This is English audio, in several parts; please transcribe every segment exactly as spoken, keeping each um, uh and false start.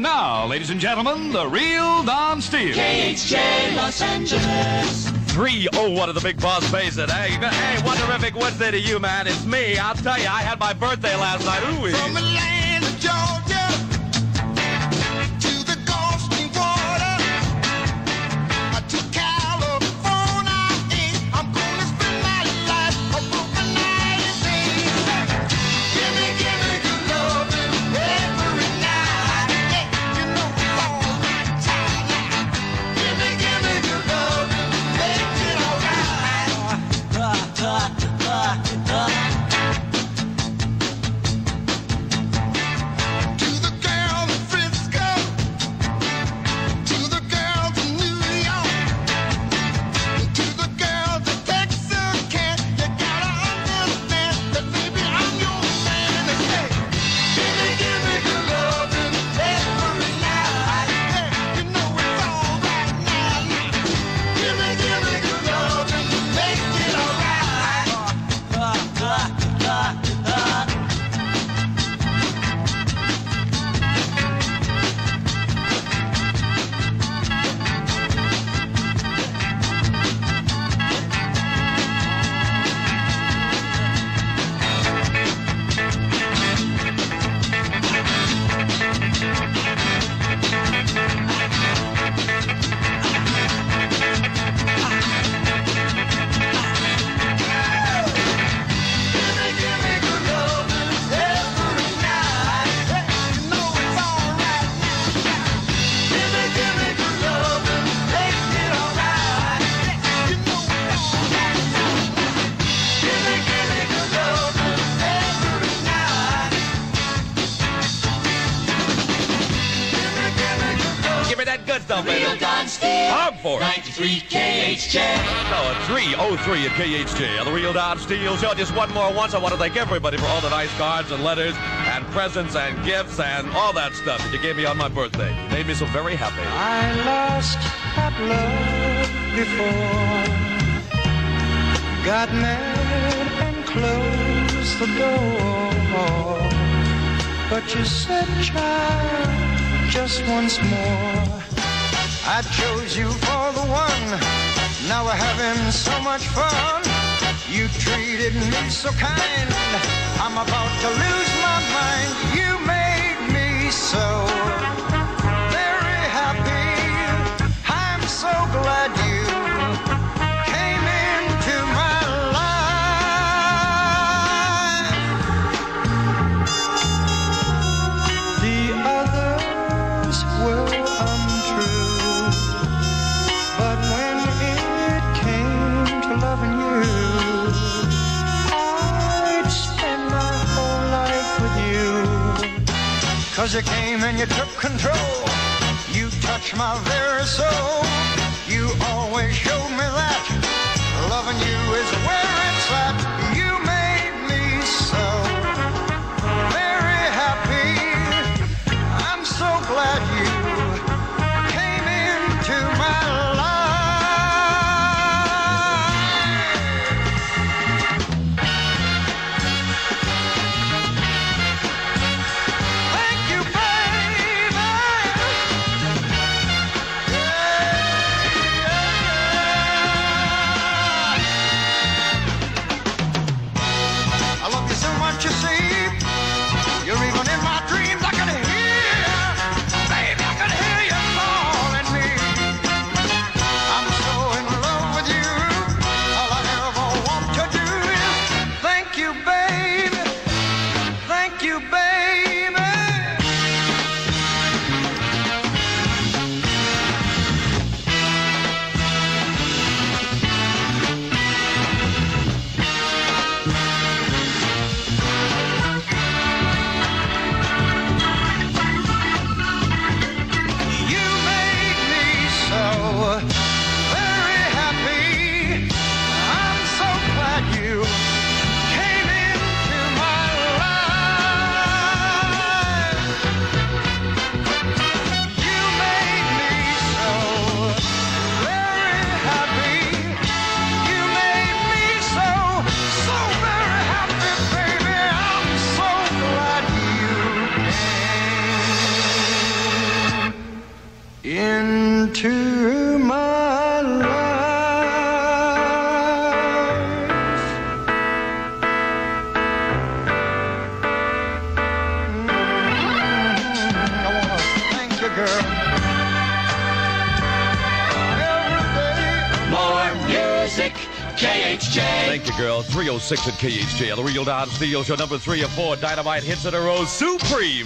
And now, ladies and gentlemen, the real Don Steele. K H J Los Angeles. three oh one of the Big Boss Basin. Hey, hey, what terrific Wednesday to you, man. It's me. I'll tell you, I had my birthday last night. Ooh-wee. From Atlanta, Georgia, to the Gulf Stream water, to California, I'm gonna spend my life a broken night and day. Give me, give me good loving every night. Hey, you know it's all right time now. Give me, give me good loving, make it all right. Uh, uh, uh, uh. Good stuff, baby. Real Don Steele. Hard for it. ninety-three K H J. No, a three oh three at K H J on the Real Don Steele Show. Just one more once. I want to thank everybody for all the nice cards and letters and presents and gifts and all that stuff that you gave me on my birthday. You made me so very happy. I lost that love before, got mad and closed the door, but you said, child, just once more. I chose you for the one, now we're having so much fun. You treated me so kind, I'm about to lose my mind. You made me so very happy, I'm so glad you came into my life. The others were untrue, but when it came to loving you, I'd spend my whole life with you. Cause you came and you took control, you touched my very soul. You always showed me that loving you is where it's at. You made me so very happy, I'm so glad you came into my life. Thank you, baby. Yeah. music, K H J. Thank you, girl. three oh six at K H J. The Real Don Steele Show, number three of four dynamite hits in a row. Supremes.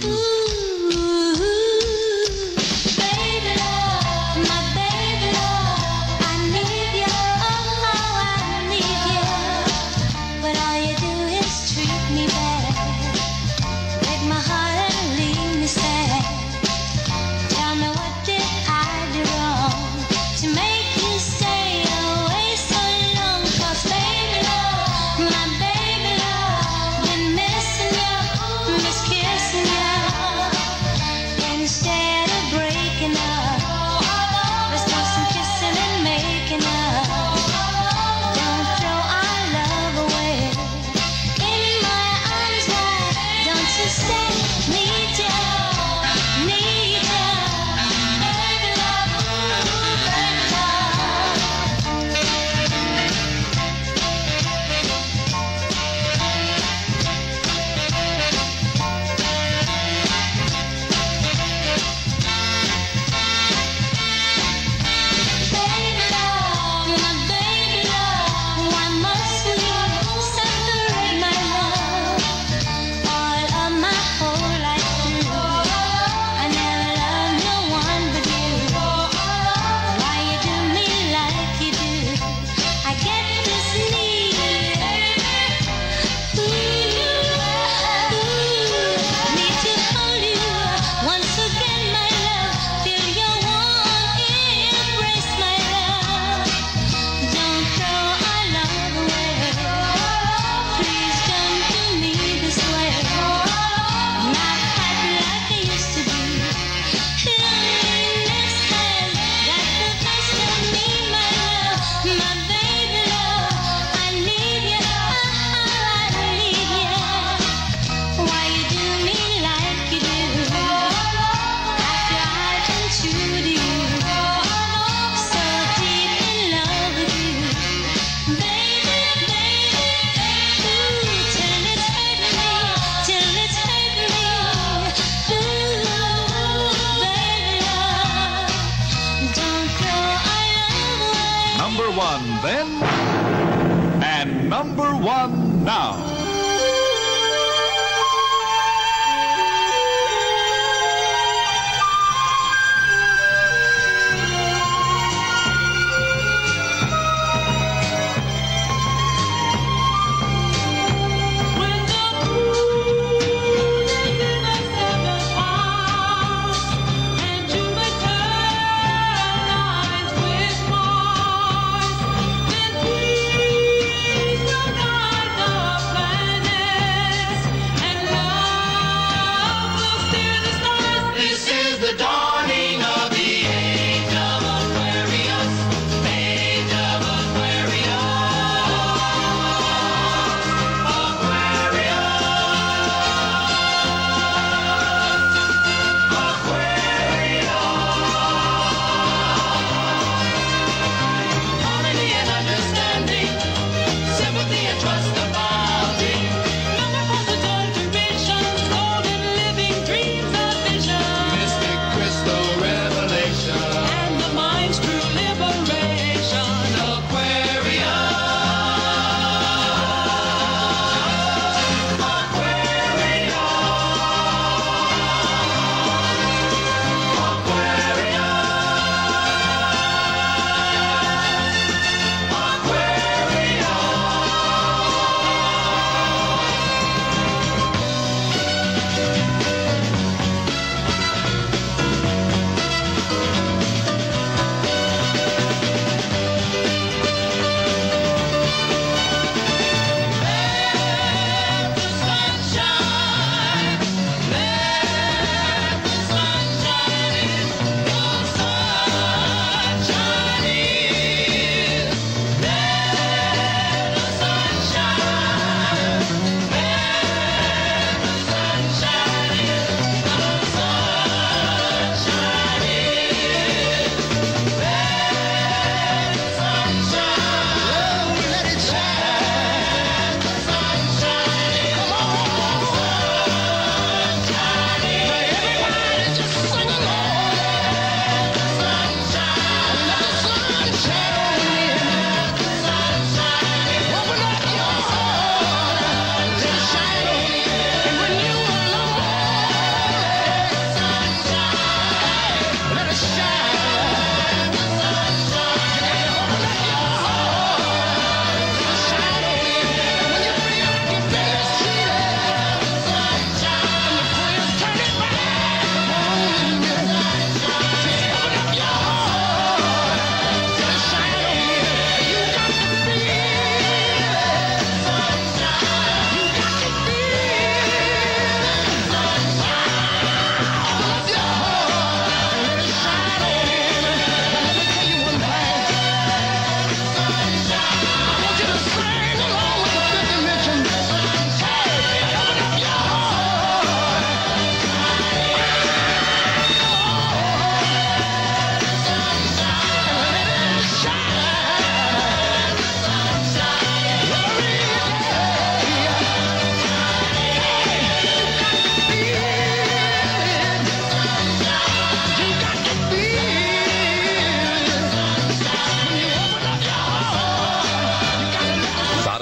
Number one then, and number one now. Please don't guide the plan.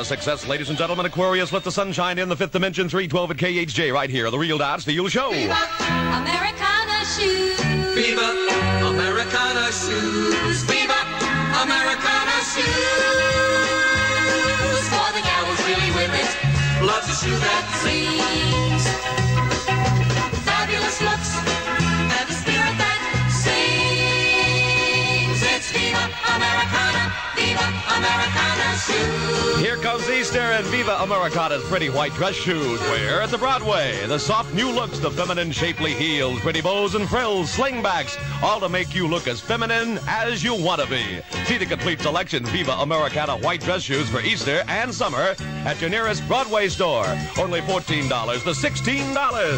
success, ladies and gentlemen. Aquarius, let the sunshine in the fifth dimension, three twelve at K H J, right here, the Real Dot Steele Show. Viva Americana shoes. Viva Americana shoes. Viva Americana shoes. For the gal who's really with it, loves a shoe that sings. Fabulous looks and a spirit that sings. It's Viva Americana, Viva Americana shoes. Here comes Easter and Viva Americana's pretty white dress shoes. Where at the Broadway, the soft new looks, the feminine shapely heels, pretty bows and frills, slingbacks, all to make you look as feminine as you want to be. See the complete selection Viva Americana white dress shoes for Easter and summer at your nearest Broadway store. Only fourteen dollars to sixteen dollars.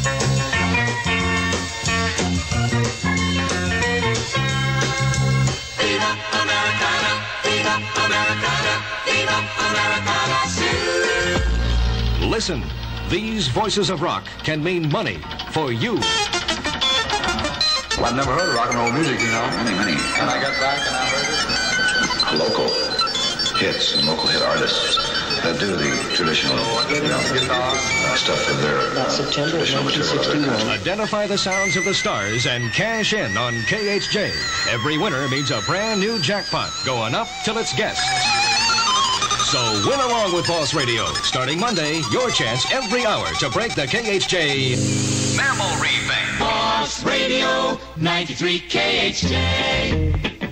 Viva Americana, Viva Americana, Viva Americana shoes. Listen, these voices of rock can mean money for you. Well, I've never heard of rock and roll music, you know. Many, many. And I got back and I heard it. Local hits and local hit artists that do the traditional, you know, uh, stuff of their uh, traditional material. Identify the sounds of the stars and cash in on K H J. Every winner means a brand new jackpot going up till it's guessed. So win along with Boss Radio. Starting Monday, your chance every hour to break the K H J memory bank. Boss Radio, ninety-three K H J.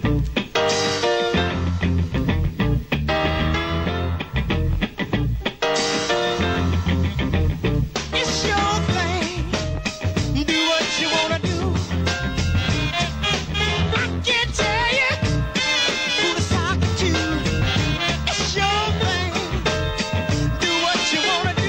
It's your thing. Do what you wanna do. I can't tell you who to talk to. It's your thing. Do what you wanna do.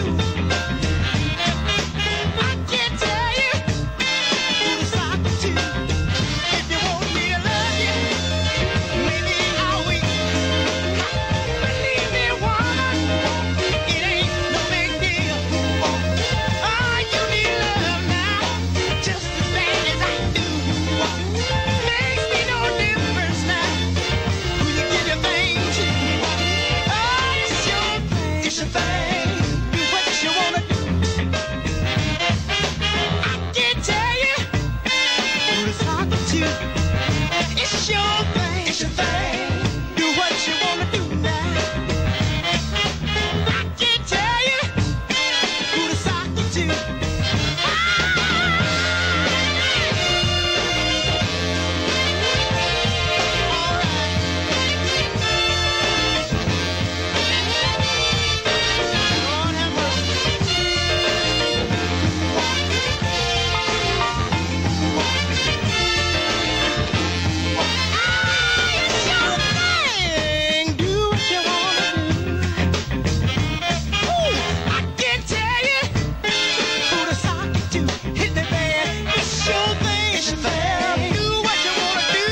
I can't tell you who to talk to. If you want me to love you, maybe I'll wait. Believe me, woman, it ain't no big deal. Oh, you need love now, just as bad as I do. Makes me no difference now who you give your thing to. Oh, it's your thing, it's your thing. Do what you wanna do. I can't tell you who to talk to. It's your thing, it's your thing. Do what you wanna do now. I can't tell you who to talk to. Lord have mercy. It's your thing. Do what you wanna do. Ooh, I can't tell you who to talk to. Hit me bad. It's your thing. It's your thing. Do what you wanna do.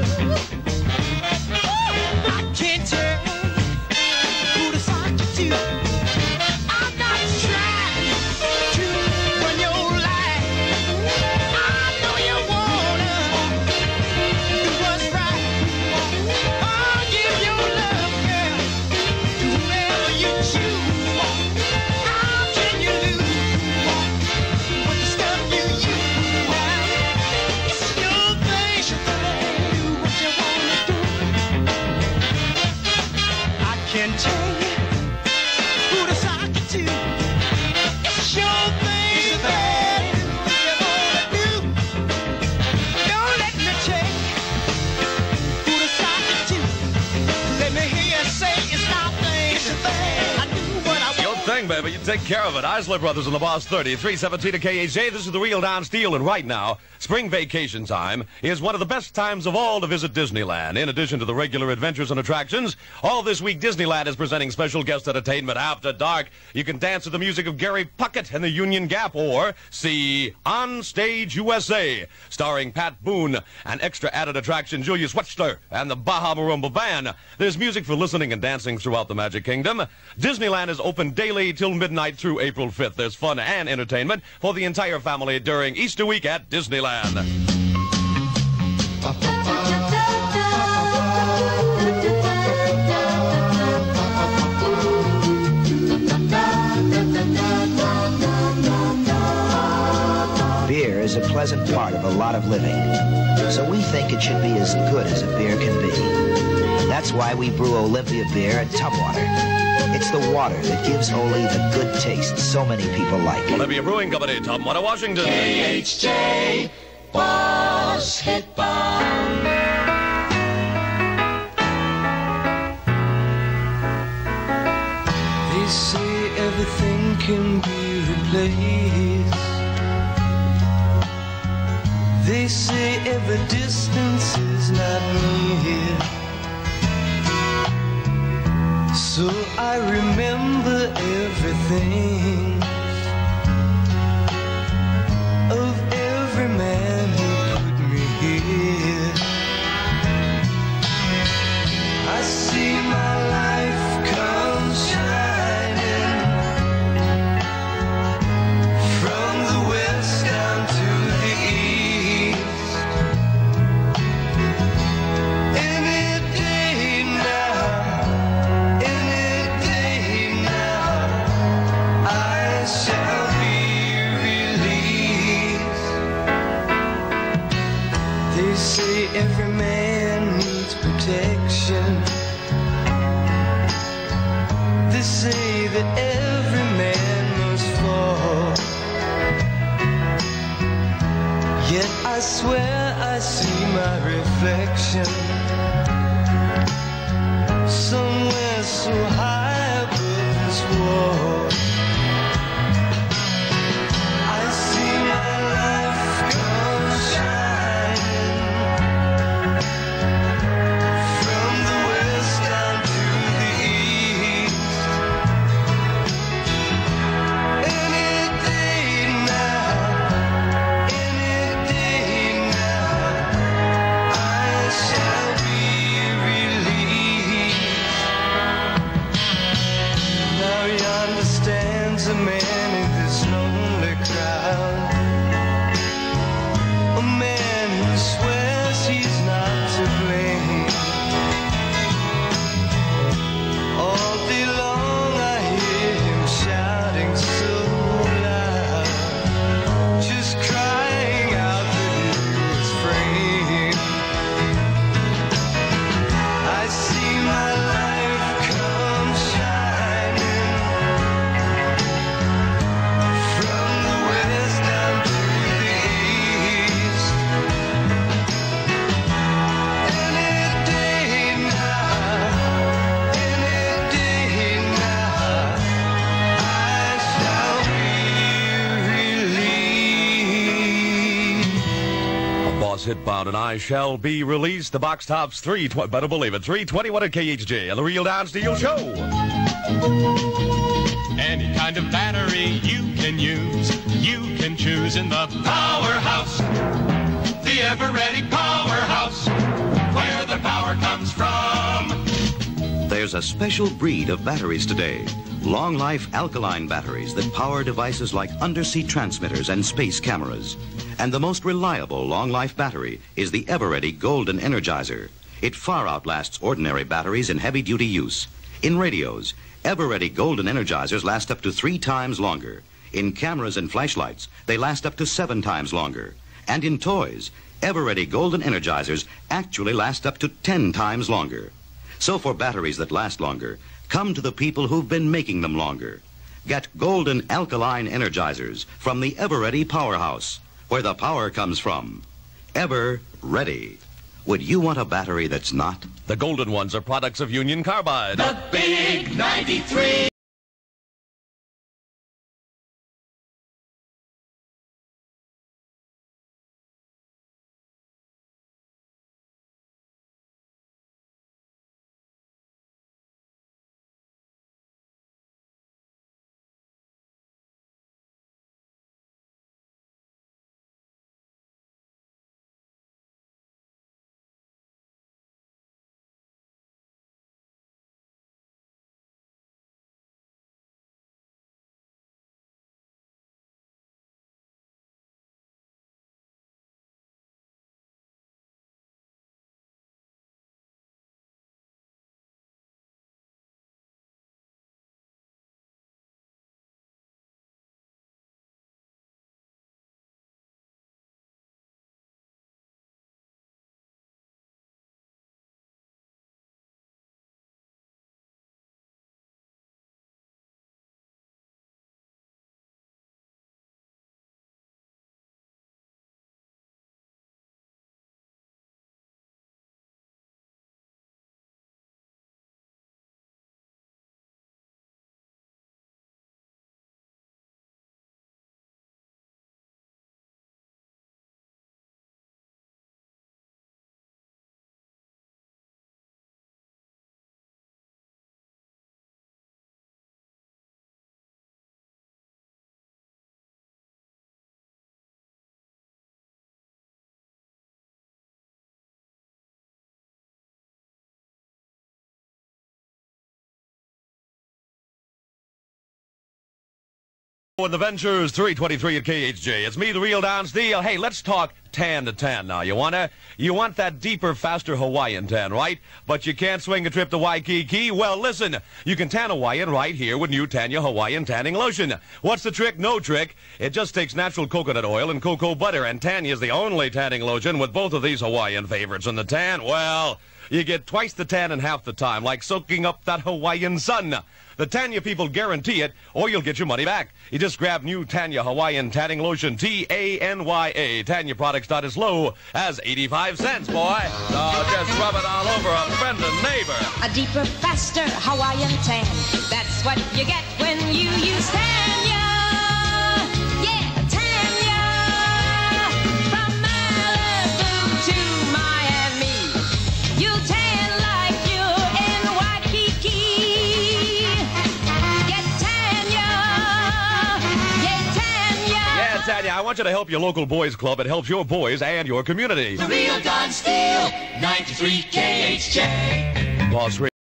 Ooh, I can't tell who to talk to. I'm not trying to run your life. I know you wanna do what's right. I'll give your love, girl, to whoever you choose. How can you lose with the stuff you use? It's your thing, it's your thing. Do what you wanna do. I can't tell you who to talk to. It's your thing, it's your thing. Do what you wanna do. Don't let me tell you who to talk to. Let me hear you say it's my thing, it's your thing. I do what I Your want. thing, baby. You take care of it. Eisler Brothers and the Boss thirty, three seventeen to K H J. This is the Real Don Steele, and right now, spring vacation time is one of the best times of all to visit Disneyland. In addition to the regular adventures and attractions, all this week Disneyland is presenting special guest entertainment after dark. You can dance to the music of Gary Puckett and the Union Gap, or see On Stage U S A, starring Pat Boone, and extra added attraction Julius Wechsler and the Baja Marimba Band. There's music for listening and dancing throughout the Magic Kingdom. Disneyland is open daily till midnight through April fifth. There's fun and entertainment for the entire family during Easter week at Disneyland. lot of living. So we think it should be as good as a beer can be. That's why we brew Olympia beer at Tubwater. It's the water that gives Oli the good taste so many people like. Olympia Brewing Company, Tubwater, Washington. K H J, Boss Hit Bomb. They say everything can be replaced. They say every distance is not near. So I remember everything of every man who put me here. I see my life come shining from the west down to the east. Any day now, any day now, I shall be released. They say every man needs protection. They say that every man must fall. Yet I swear I see my reflection somewhere so high above this wall. I see my life come shining from the west down to the east. Any day now, any day now, I shall be released. Now yonder stands a man in this lonely crowd, a man who swears he's not to blame. All day long I hear him shouting so loud, just crying out that he was framed. I see my life come shining from the west down to the east. Any day now, any day now, I shall be released. A Boss Hit Bound and I Shall Be Released. The box tops three, tw- better believe it, three twenty-one at K H J and the Real Down Steele Show. Any kind of battery you can use, you can choose in the powerhouse. The ever-ready powerhouse, where the power comes from. There's a special breed of batteries today. Long-life alkaline batteries that power devices like undersea transmitters and space cameras. And the most reliable long-life battery is the ever-ready Golden Energizer. It far outlasts ordinary batteries in heavy-duty use. In radios, ever-ready Golden Energizers last up to three times longer. In cameras and flashlights, they last up to seven times longer. And in toys, ever-ready Golden Energizers actually last up to ten times longer. So for batteries that last longer, come to the people who've been making them longer. Get Golden Alkaline Energizers from the Ever-Ready Powerhouse, where the power comes from. Ever Ready. Would you want a battery that's not? The golden ones are products of Union Carbide. The Big ninety-three. In the Ventures, three twenty-three at K H J. It's me, the real Don Steele. Hey, let's talk tan to tan now. You wanna? You want that deeper, faster Hawaiian tan, right? But you can't swing a trip to Waikiki? Well, listen. You can tan Hawaiian right here with new Tanya Hawaiian Tanning Lotion. What's the trick? No trick. It just takes natural coconut oil and cocoa butter, and Tanya's the only tanning lotion with both of these Hawaiian favorites in the tan. Well, you get twice the tan in half the time, like soaking up that Hawaiian sun. The Tanya people guarantee it, or you'll get your money back. You just grab new Tanya Hawaiian Tanning Lotion, T A N Y A. Tanya products start as low as eighty-five cents, boy. So just rub it all over a friend and neighbor. A deeper, faster Hawaiian tan. That's what you get when you use Tanya. Yeah, Tanya. From Malibu to Miami. You'll tan like you're in Waikiki. Tanya, I want you to help your local boys club. It helps your boys and your community. The real Don Steele, ninety-three K H J. Boss Radio.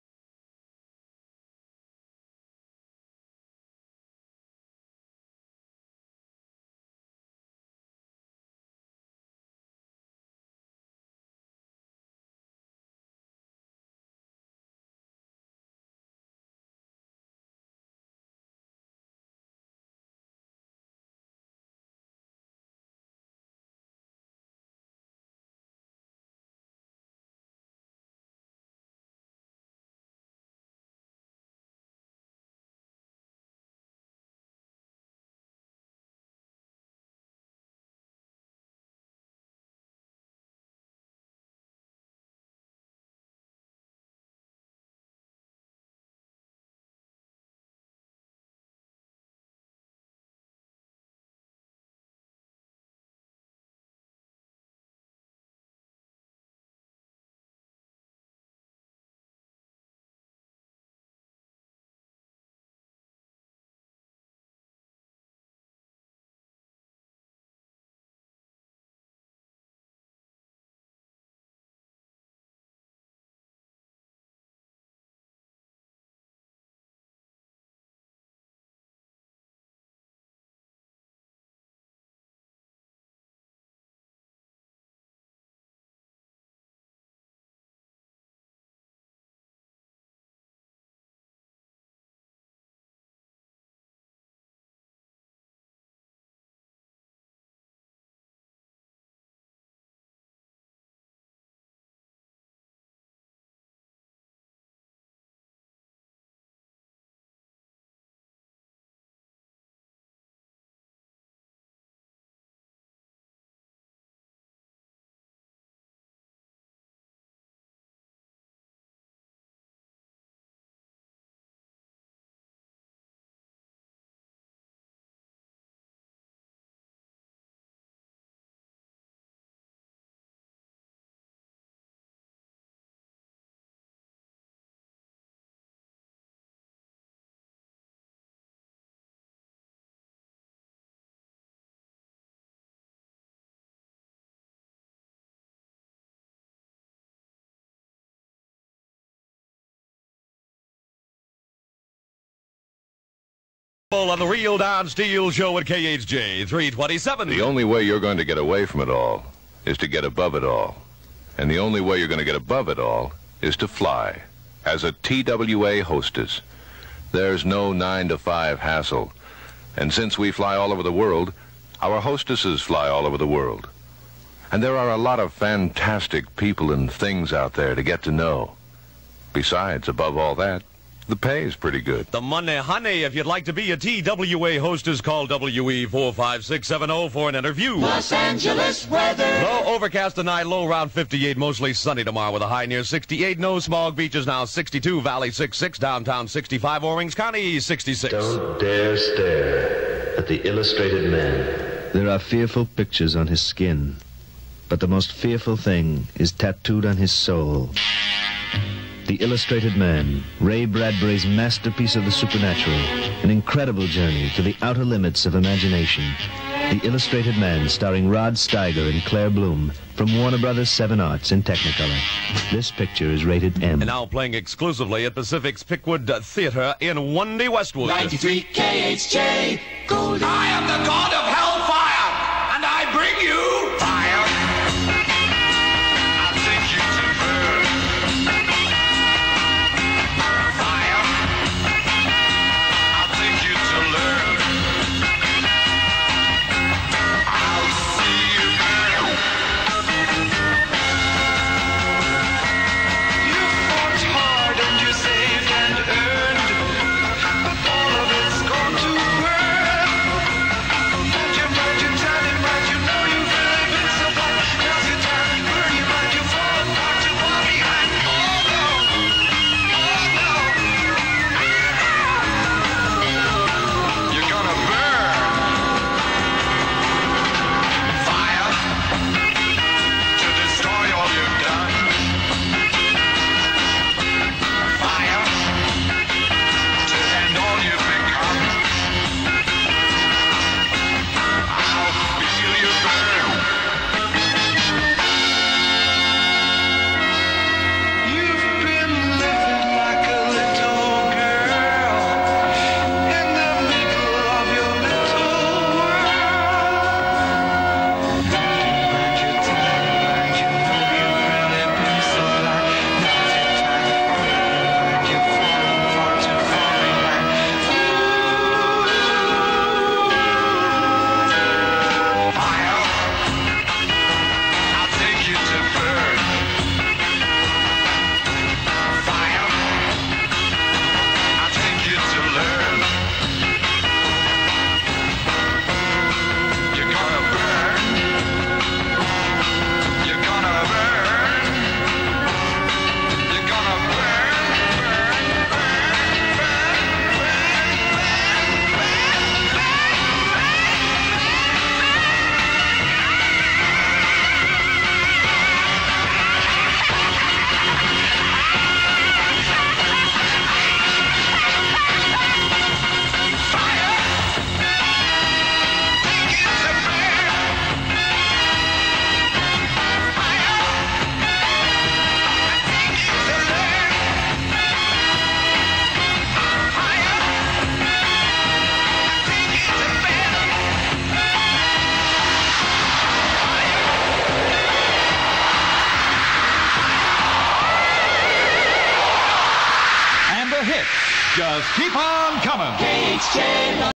On the Real Don Steele Show at K H J, three twenty-seven. The only way you're going to get away from it all is to get above it all. And the only way you're going to get above it all is to fly. As a T W A hostess, there's no nine to five hassle. And since we fly all over the world, our hostesses fly all over the world. And there are a lot of fantastic people and things out there to get to know. Besides, above all that, the pay is pretty good. The money, honey. If you'd like to be a T W A hostess, call W E four five six seven zero for an interview. Los Angeles weather. Low overcast tonight, low around fifty-eight, mostly sunny tomorrow with a high near sixty-eight. No smog. Beaches now sixty-two, Valley sixty-six, downtown sixty-five, Orange County sixty-six. Don't dare stare at the illustrated man. There are fearful pictures on his skin, but the most fearful thing is tattooed on his soul. The Illustrated Man, Ray Bradbury's masterpiece of the supernatural, an incredible journey to the outer limits of imagination. The Illustrated Man, starring Rod Steiger and Claire Bloom, from Warner Brothers Seven Arts in Technicolor. This picture is rated M. And now playing exclusively at Pacific's Pickwood Theater in Wendy, Westwood. ninety-three K H J, Goldie. I am the god of hellfire, and I bring you fire. I'll take you to burn. Fire. I'll take you to learn. I'll see you burn. You fought hard and you saved and earned, but all of it's gone to burn. Let your mind, you turn it right, you know you've really been so bad. Now's your time, burn your mind, you fall apart, you fall behind. Oh no, oh no. You're gonna burn. Fire to destroy all you've done. Fire to end all you've become. I'll feel you burn. You've been living like a little girl in the middle of your little world. Mind your time, mind you know you've really been so blind. Now's your time, mind you've fallen far too far behind. Fire, I'll take you to burn. Fire, I'll take you to learn. You're gonna burn. You're gonna burn. You're gonna burn, burn, And the hits just keep on coming. K H J.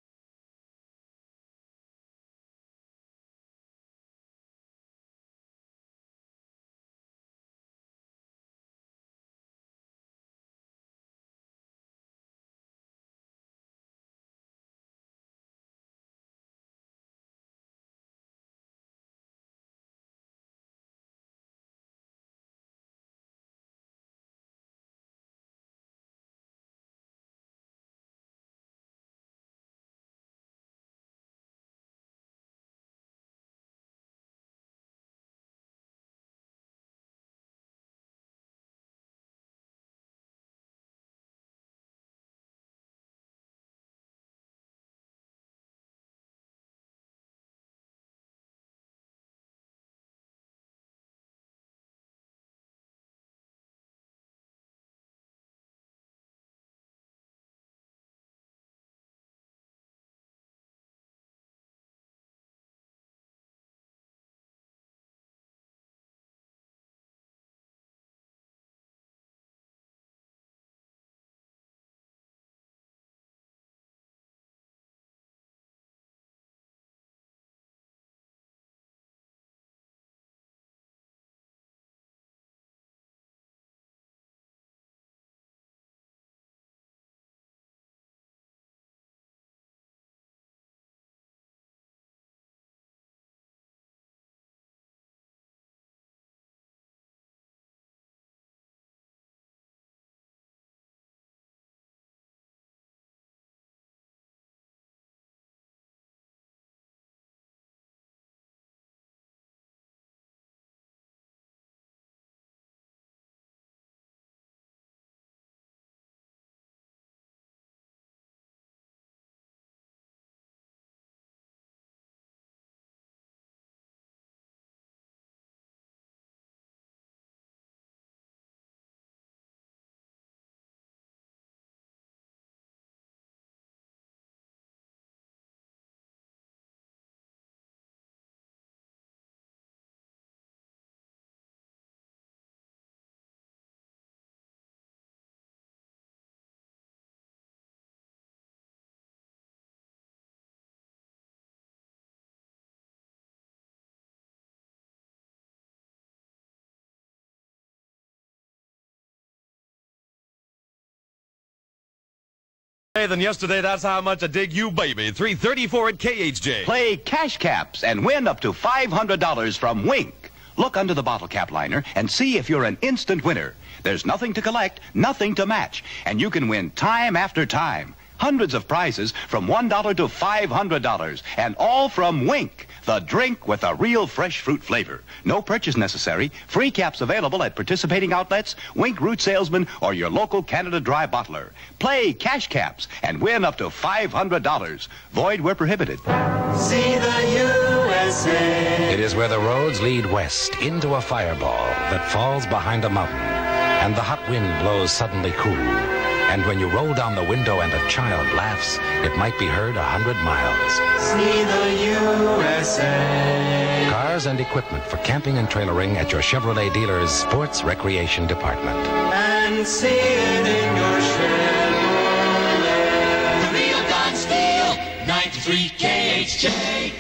Than yesterday, that's how much I dig you, baby. three thirty-four at K H J. Play Cash Caps and win up to five hundred dollars from Wink. Look under the bottle cap liner and see if you're an instant winner. There's nothing to collect, nothing to match, and you can win time after time. Hundreds of prizes from one dollar to five hundred dollars, and all from Wink, the drink with a real fresh fruit flavor. No purchase necessary. Free caps available at participating outlets, Wink root salesman, or your local Canada Dry bottler. Play Cash Caps and win up to five hundred dollars. Void where prohibited. See the U S A. It is where the roads lead west into a fireball that falls behind a mountain, and the hot wind blows suddenly cool. And when you roll down the window and a child laughs, it might be heard a hundred miles. See the U S A. Cars and equipment for camping and trailering at your Chevrolet dealer's Sports Recreation Department. And see it in your Chevrolet. The real Don Steele, ninety-three K H J.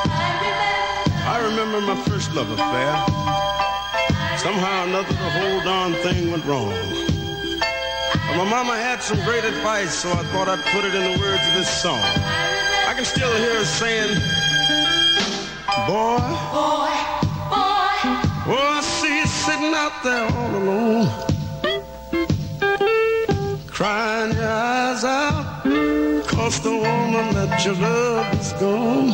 I remember my first love affair. Somehow or another, the whole darn thing went wrong. But my mama had some great advice, so I thought I'd put it in the words of this song. I can still hear her saying, boy, boy, boy. Oh, I see you sitting out there all alone, crying your eyes out, 'cause the woman that you love is gone.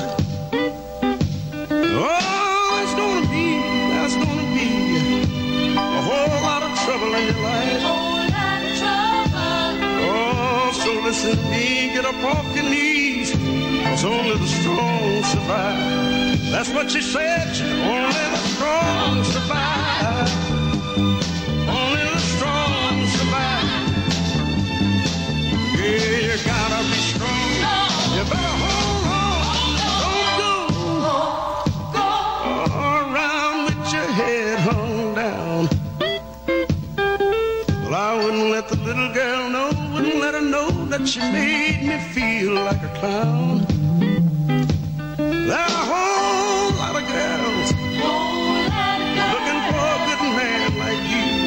Oh, there's gonna be, there's gonna be a whole lot of trouble in your life. So listen to me, get up off your knees, 'cause only the strong survive. That's what she said, only the strong survive. Only the strong survive. Yeah, you gotta be strong. You better hold on. Don't go around with your head hung down. Well, I wouldn't let the little girl know, wouldn't let her know that she made me feel like a clown. There are a whole lot of girls looking for a good man like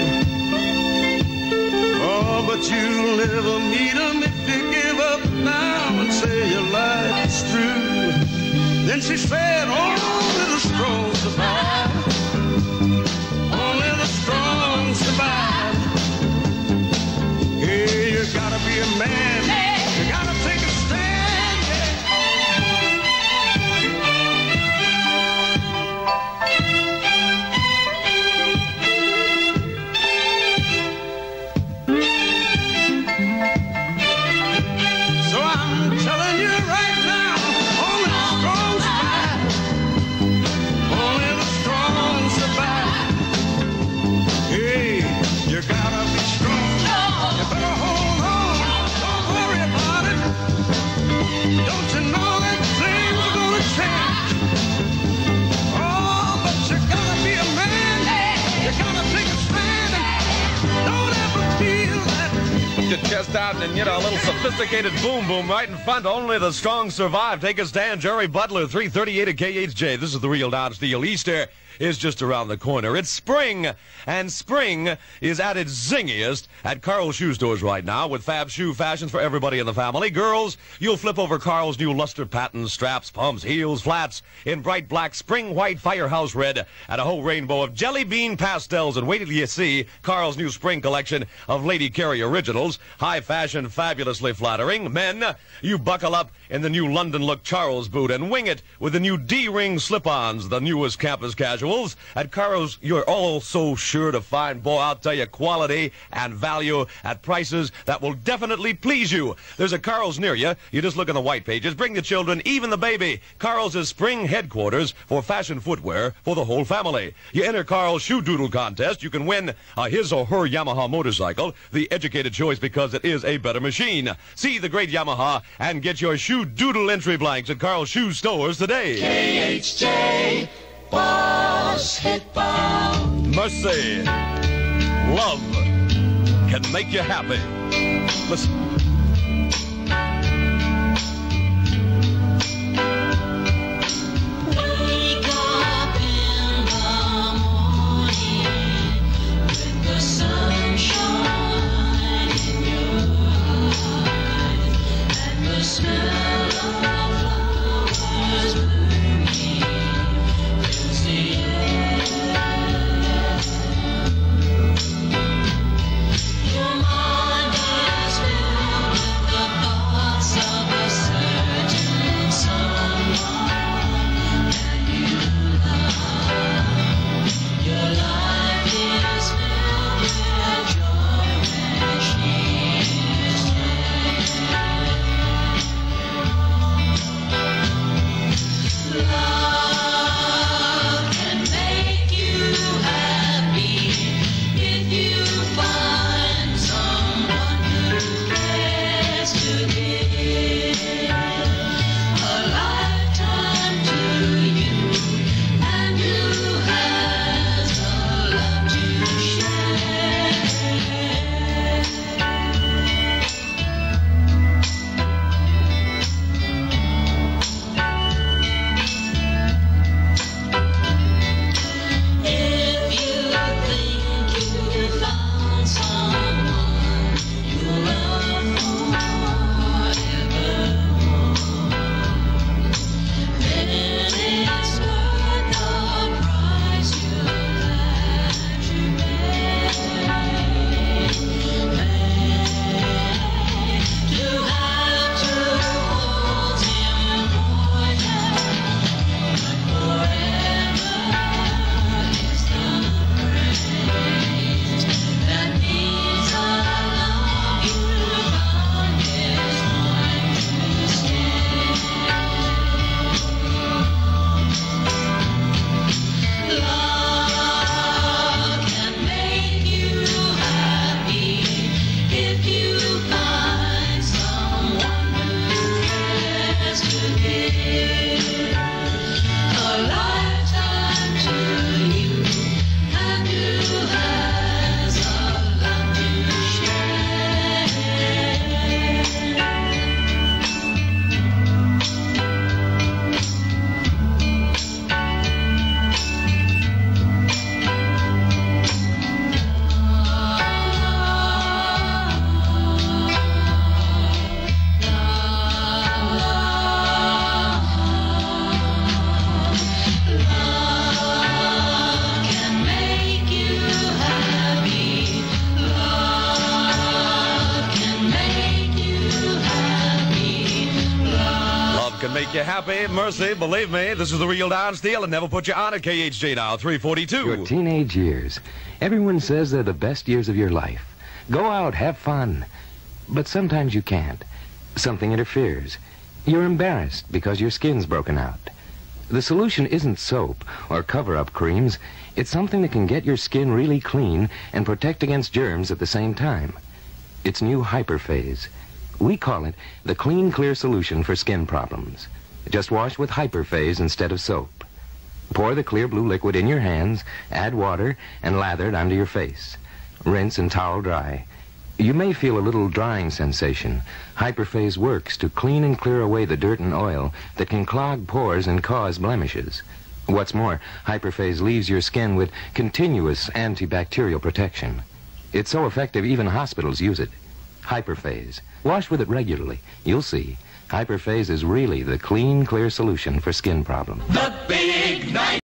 you. Oh, but you'll never meet him if you give up now and say your life is through. Then she said, only the strong survive. Only the strong survive. Hey, you gotta be a man. You gotta take a stand. So I'm telling you right now, only the strong survive. Only the strong survive. Hey, you gotta be strong. You better hold on. Don't worry about it. Don't you know that things are gonna change? Oh, but you gotta be a man. You gotta take a stand. And don't ever feel that. Put your chest out and, you know, a little sophisticated boom boom right in front. Only the strong survive. Take a stand. Jerry Butler, three thirty-eight at K H J. This is the real Don Steele. Easter is just around the corner. It's spring, and spring is at its zingiest at Carl's shoe stores right now with fab shoe fashions for everybody in the family. Girls, you'll flip over Carl's new luster patterns, straps, pumps, heels, flats in bright black, spring white, firehouse red, and a whole rainbow of jelly bean pastels. And wait till you see Carl's new spring collection of Lady Carey originals. High fashion, fabulously flattering. Men, you buckle up in the new London look Charles boot and wing it with the new D-ring slip-ons, the newest campus casual. At Carl's, you're all so sure to find, boy, I'll tell you, quality and value at prices that will definitely please you. There's a Carl's near you. You just look in the white pages. Bring the children, even the baby. Carl's is spring headquarters for fashion footwear for the whole family. You enter Carl's shoe doodle contest. You can win a his or her Yamaha motorcycle, the educated choice because it is a better machine. See the great Yamaha and get your shoe doodle entry blanks at Carl's shoe stores today. K H J. Boss hit bomb. Mercy. Love can make you happy. Listen. Wake up in the morning with the sunshine in your eyes. can make you happy. Mercy, believe me, this is the real Don Steele and never put you on at K H J now, three forty-two. Your teenage years. Everyone says they're the best years of your life. Go out, have fun. But sometimes you can't. Something interferes. You're embarrassed because your skin's broken out. The solution isn't soap or cover-up creams. It's something that can get your skin really clean and protect against germs at the same time. It's new Hyperphase. We call it the clean, clear solution for skin problems. Just wash with Hyperphase instead of soap. Pour the clear blue liquid in your hands, add water, and lather it under your face. Rinse and towel dry. You may feel a little drying sensation. Hyperphase works to clean and clear away the dirt and oil that can clog pores and cause blemishes. What's more, Hyperphase leaves your skin with continuous antibacterial protection. It's so effective even hospitals use it. Hyperphase. Wash with it regularly. You'll see. Hyperphase is really the clean, clear solution for skin problems. The big night.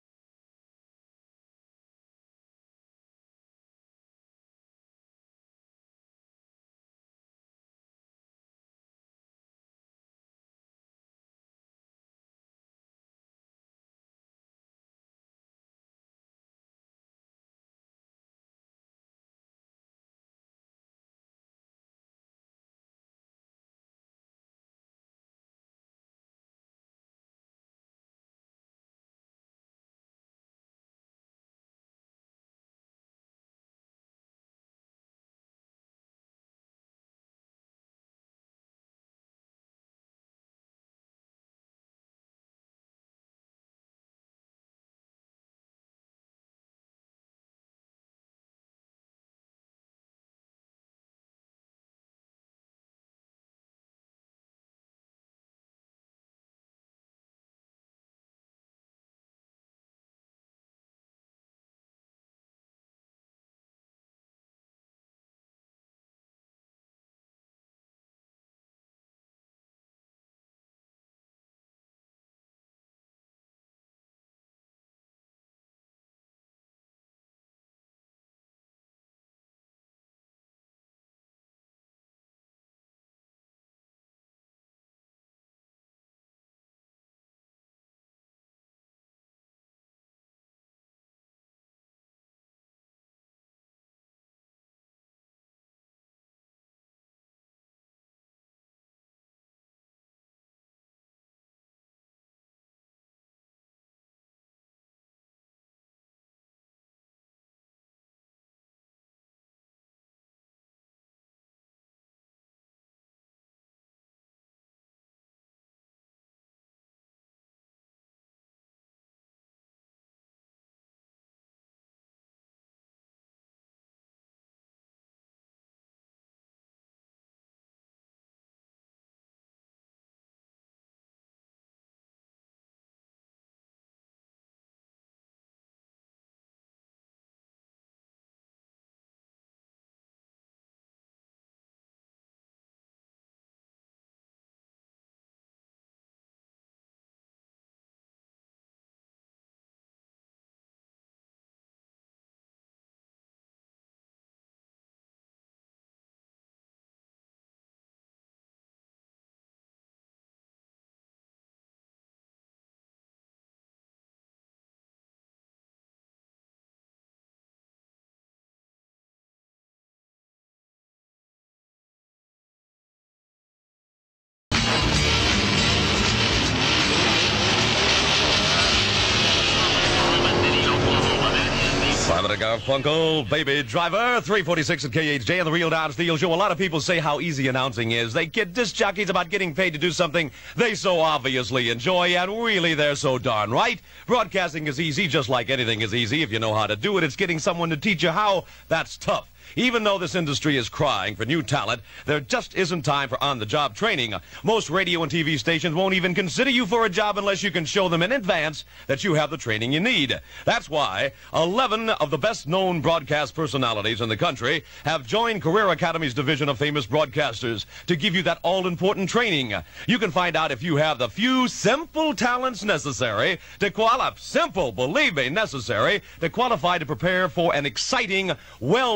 Garfunkel, Baby Driver, three forty-six at K H J and the Real Don Steele Show. A lot of people say how easy announcing is. They get disc jockeys about getting paid to do something they so obviously enjoy, and really they're so darn right. Broadcasting is easy, just like anything is easy if you know how to do it. It's getting someone to teach you how. That's tough. Even though this industry is crying for new talent, there just isn't time for on-the-job training. Most radio and T V stations won't even consider you for a job unless you can show them in advance that you have the training you need. That's why eleven of the best-known broadcast personalities in the country have joined Career Academy's division of famous broadcasters to give you that all-important training. You can find out if you have the few simple talents necessary to qualify, simple, believe me, necessary to qualify to prepare for an exciting, well-paying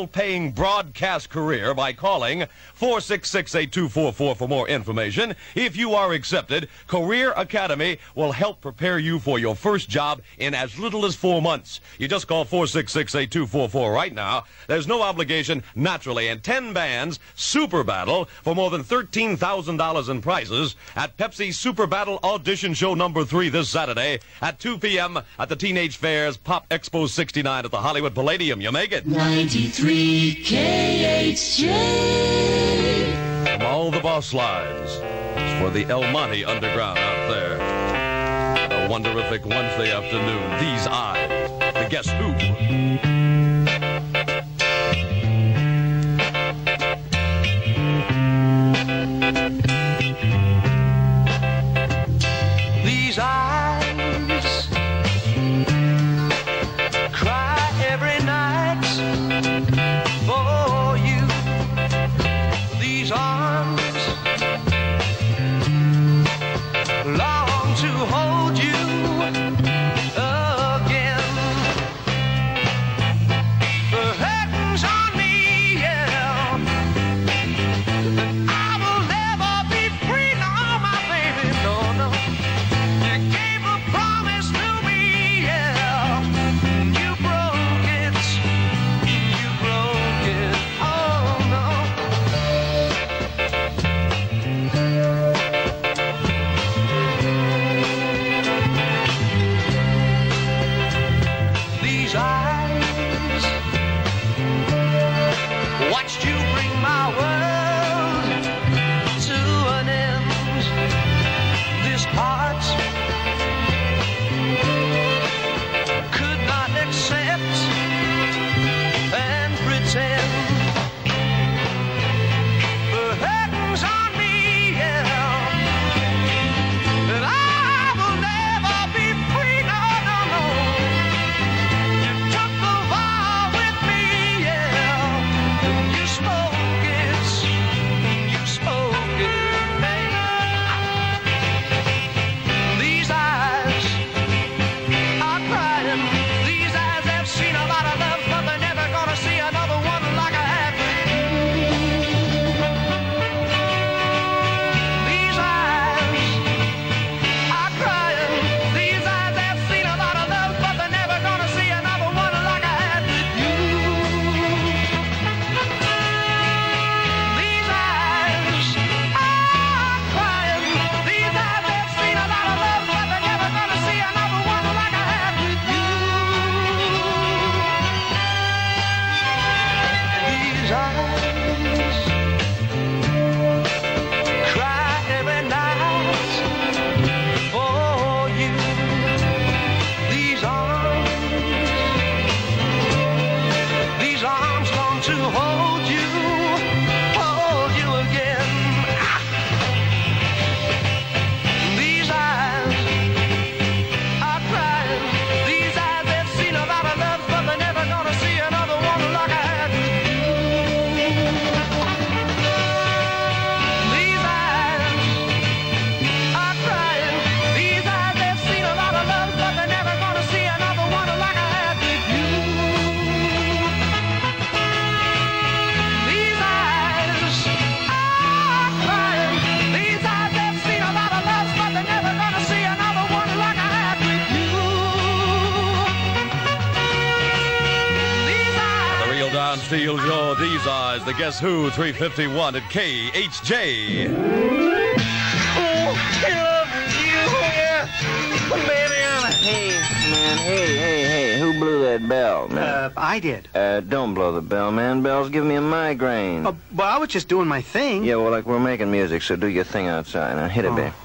winning broadcast career by calling four six six, eight two four four for more information. If you are accepted, Career Academy will help prepare you for your first job in as little as four months. You just call four six six, eight two four four right now. There's no obligation, naturally, and ten bands Super Battle for more than thirteen thousand dollars in prizes at Pepsi's Super Battle Audition Show number three this Saturday at two p m at the Teenage Fair's Pop Expo sixty-nine at the Hollywood Palladium. You make it. ninety-three K H J. From all the boss lines, it's for the El Monte Underground out there. A wonderific Wednesday afternoon. These eyes, the Guess Who. These eyes cry every night for you. These arms long to hold you again. The heavens on me, yeah. I will never be free, no, my baby, no, no. You gave a promise to me, yeah. You broke it, you broke it, oh no. These eyes watched you bring my world to an end. This heart could not accept and pretend. The heavens on me, yeah, and I will never be free, no, no, no. You took the vow with me, yeah, and you spoke it, you spoke it, baby. These eyes are crying. These eyes have seen a lot of love, but they're never gonna see another one like I had with you. These eyes are crying. These eyes have seen a lot of love, but they're never gonna see another one like I had with you. These eyes are crying. These eyes have seen a lot of love, but they're never gonna see another one like I had with you. These eyes cry every night for you. These arms, these arms long to hold you, hold you again. These eyes are crying. These eyes have seen a lot of love, but they're never gonna see another one like I had with you. These eyes are crying. These eyes have seen a lot of love, but they're never gonna see another one like I had with you. These eyes are crying. These eyes have seen a lot of love, but they're never gonna see another one like I had with you. These eyes. The real Don Steele Show, These Eyes, the Guess Who, three fifty-one at K H J. Oh, I love you, yeah. Baby, I'm a Hey, man, hey, hey, hey, who blew that bell, man? Uh, I did. Uh, don't blow the bell, man. Bell's giving me a migraine. Oh, well, I was just doing my thing. Yeah, well, like, we're making music, so do your thing outside. Now, hit it, Oh. babe.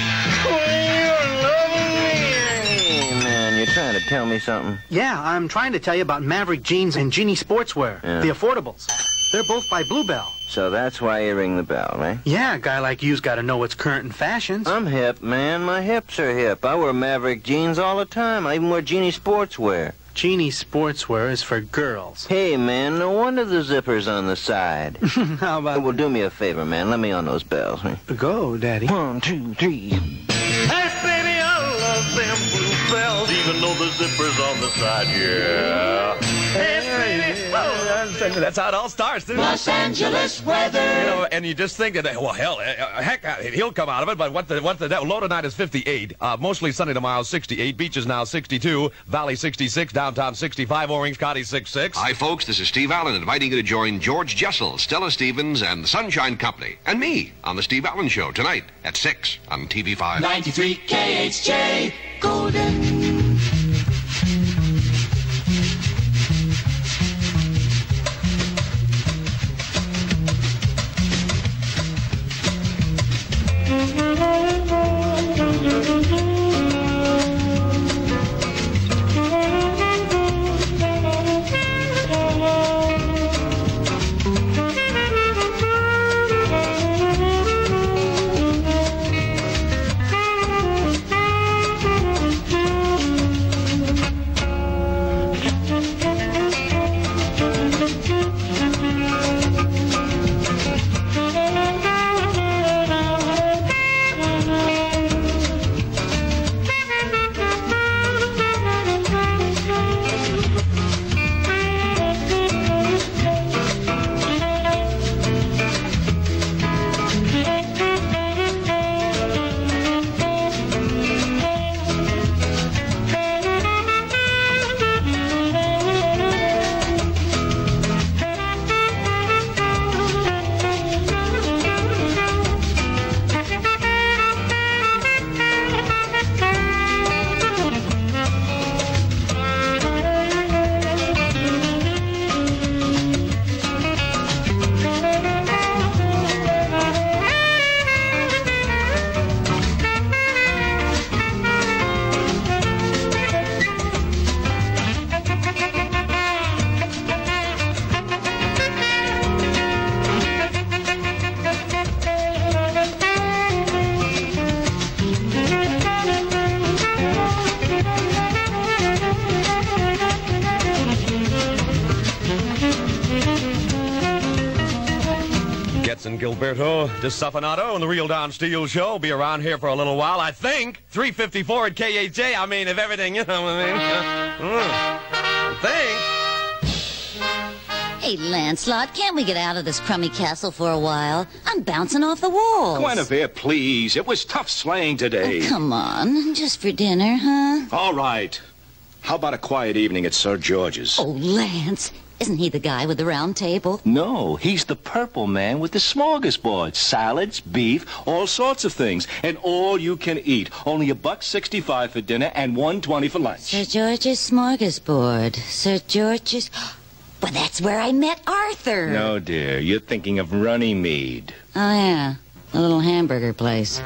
Hey, man, you're trying to tell me something? Yeah, I'm trying to tell you about Maverick Jeans and Genie Sportswear, Yeah. the affordables. They're both by Bluebell. So that's why you ring the bell, right? Yeah, a guy like you's got to know what's current in fashions. I'm hip, man. My hips are hip. I wear Maverick jeans all the time. I even wear Genie Sportswear. Genie Sportswear is for girls. Hey, man, no wonder the zipper's on the side. How about... Well, do me a favor, man. Let me on those bells. Go, Daddy. One, two, three. Hey, baby, I love them blue bells. house, even though the zipper's on the side, yeah. Hey, baby. Oh, that's how it all starts, dude. Los Angeles weather. You know, and you just think that, well, hell, uh, heck, uh, he'll come out of it, but what the, what the, low tonight is fifty-eight, uh, mostly sunny tomorrow, sixty-eight, beaches now sixty-two, Valley sixty-six, downtown sixty-five, Orange County sixty-six. Hi, folks, this is Steve Allen inviting you to join George Jessel, Stella Stevens, and the Sunshine Company, and me on the Steve Allen Show tonight at six on T V five. ninety-three K H J Golden. And Gilberto DeStefanato and the Real Don Steele Show be around here for a little while, I think. three fifty-four at K H J. I mean, if everything, you know what I mean. Uh, I think. Hey, Lancelot, can't we get out of this crummy castle for a while? I'm bouncing off the walls. Guinevere, please. It was tough sleighing today. Oh, come on. Just for dinner, huh? All right. How about a quiet evening at Sir George's? Oh, Lance. Isn't he the guy with the round table? No, he's the purple man with the smorgasbord. Salads, beef, all sorts of things. And all you can eat. Only a buck sixty-five for dinner and one twenty for lunch. Sir George's smorgasbord. Sir George's... Well, that's where I met Arthur. No, dear. You're thinking of Runnymede. Oh, yeah. The little hamburger place.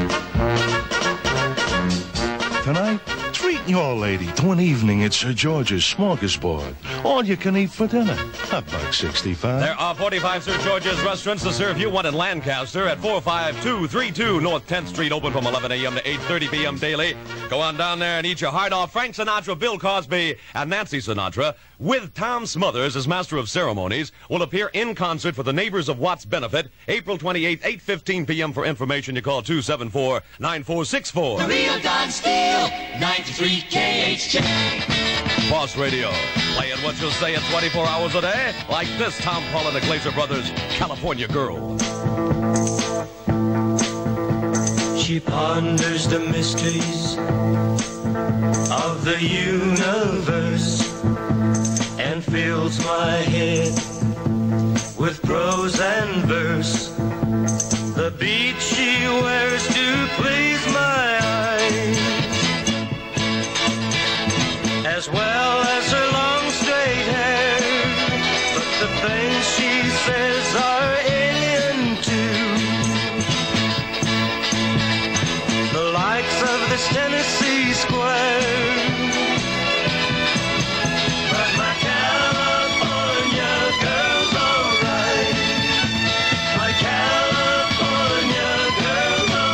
Tonight, treat your lady to an evening at Sir George's Smorgasbord. All you can eat for dinner. A buck sixty-five. There are forty-five Sir George's restaurants to serve you. One in Lancaster at four five two three two North tenth Street, open from eleven a.m. to eight thirty p.m. daily. Go on down there and eat your heart off. Frank Sinatra, Bill Cosby, and Nancy Sinatra, with Tom Smothers as Master of Ceremonies, will appear in concert for the Neighbors of Watts benefit, April twenty-eighth, eight fifteen p.m. For information, you call two seven four, nine four six four. The Real Don Steele, ninety-three K H J. Boss Radio, playing what you'll say at twenty-four hours a day, like this Tom Paul and the Glazer Brothers, California Girl. She ponders the mysteries of the universe and fills my head with prose and verse. The beads she wears do please my eyes, as well as her long straight hair. But the things she says are alien too, the likes of this Tennessee square. But my California girl's alright. My California girl's alright.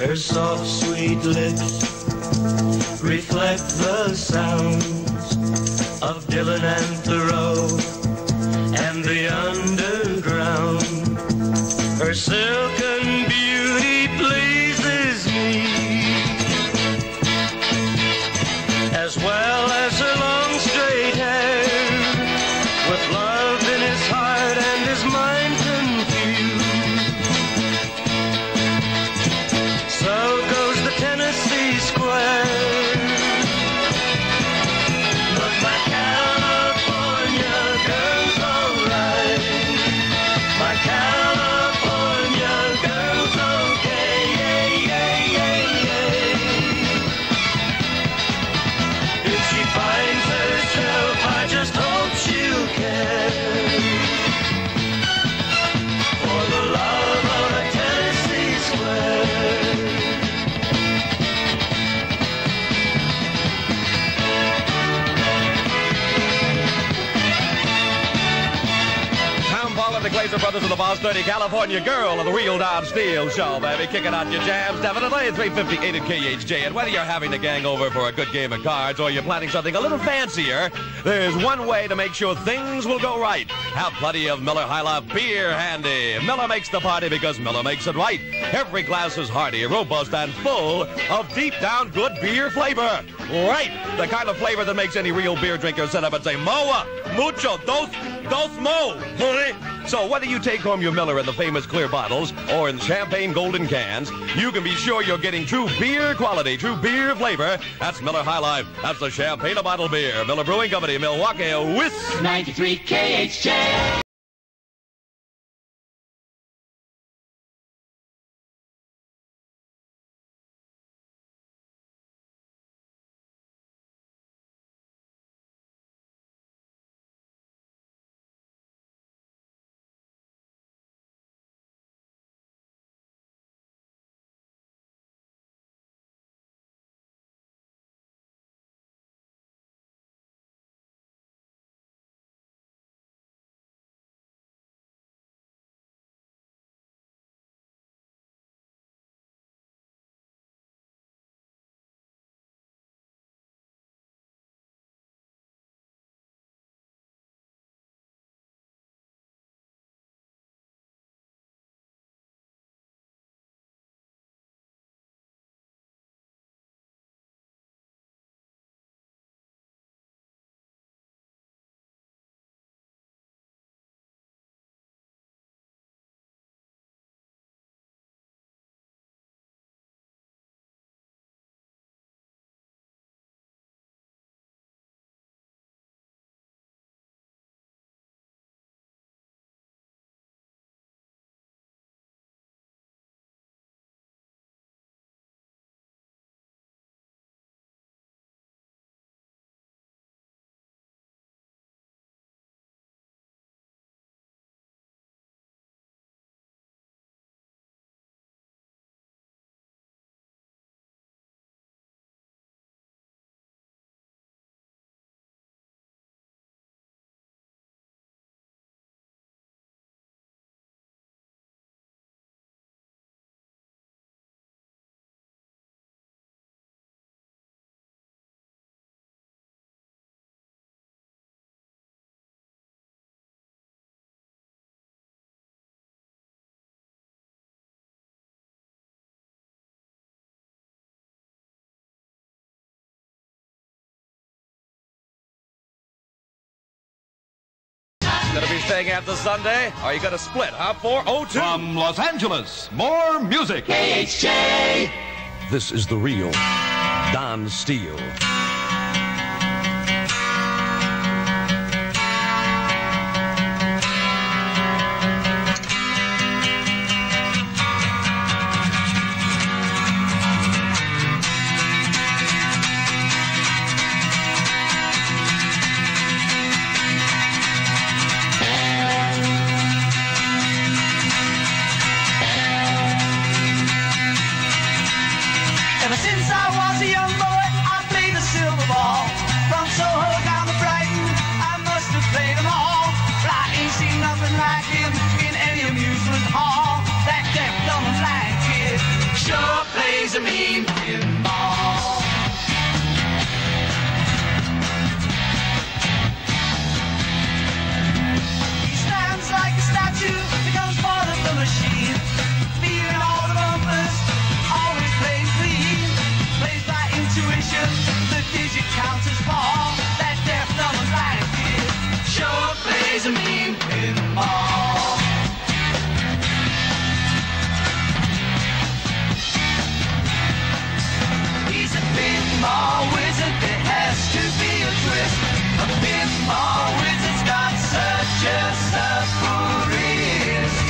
Her soft, sweet lips reflect the sounds of Dylan and Thoreau and the underground. Her silken beauty pleases me, as well as her long straight hair, with love in his heart and his mind confused. So goes the Tennessee Square. But my California girl's alright. My California girl's okay. Yeah, yeah, yeah, yeah. If she finds herself, I just hope she'll care for the love of a Tennessee Square. Tom Paul and the Glazer Brothers of the Boss thirty, California Girl of the Real Dodge Steele Show, baby. Kicking out your jams, definitely. three fifty-eight at K H J. And whether you're having the gang over for a good game of cards or you're planning something a little fancier, there's one way to make sure things will go right. Have plenty of Miller High Life beer handy. Miller makes the party because Miller makes it right. Every glass is hearty, robust, and full of deep down good beer flavor. Right. The kind of flavor that makes any real beer drinker sit up and say, Moa, mucho, dos, dos mo, honey. So whether you take home your Miller in the famous clear bottles or in champagne golden cans, you can be sure you're getting true beer quality, true beer flavor. That's Miller High Life. That's the champagne bottle beer. Miller Brewing Company, Milwaukee, Wisconsin. ninety-three K H J. Gonna be staying after Sunday? Or you gonna split, huh? four oh two. From Los Angeles, more music. K H J. This is the real Don Steele. Ever since I was a young boy, I played the silver ball. From Soho down to Brighton, I must have played them all. But I ain't seen nothing like him in any amusement hall. That deaf, dumb, and blind kid sure plays plays a mean pinball. He stands like a statue, becomes part of the machine. Feeling all the bumpers, always playing clean. Plays by intuition, the digit counts as Paul. That deaf, dumb, and blind kid sure plays a mean pinball. He's a pinball wizard, there has to be a twist. A pinball wizard's got such a surprise.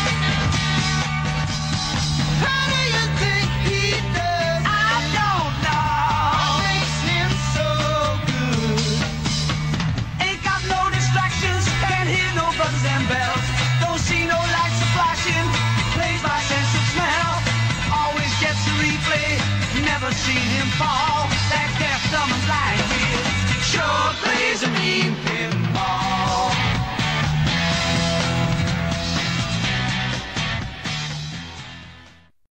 How do you think he does? I don't know. What makes him so good? Ain't got no distractions, can't hear no buzzers and bells. Don't see no lights flashing, plays by sense of smell. Always gets a replay, never seen him fall.